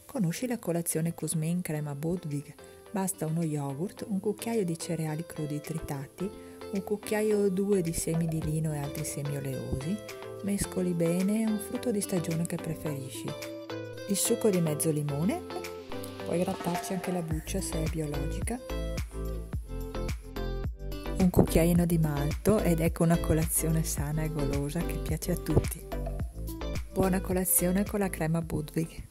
Conosci la colazione Kuzmin crema Budwig? Basta uno yogurt, un cucchiaio di cereali crudi tritati, un cucchiaio o due di semi di lino e altri semi oleosi, mescoli bene e un frutto di stagione che preferisci. Il succo di mezzo limone, puoi grattarci anche la buccia se è biologica, un cucchiaino di malto ed ecco una colazione sana e golosa che piace a tutti. Buona colazione con la crema Budwig.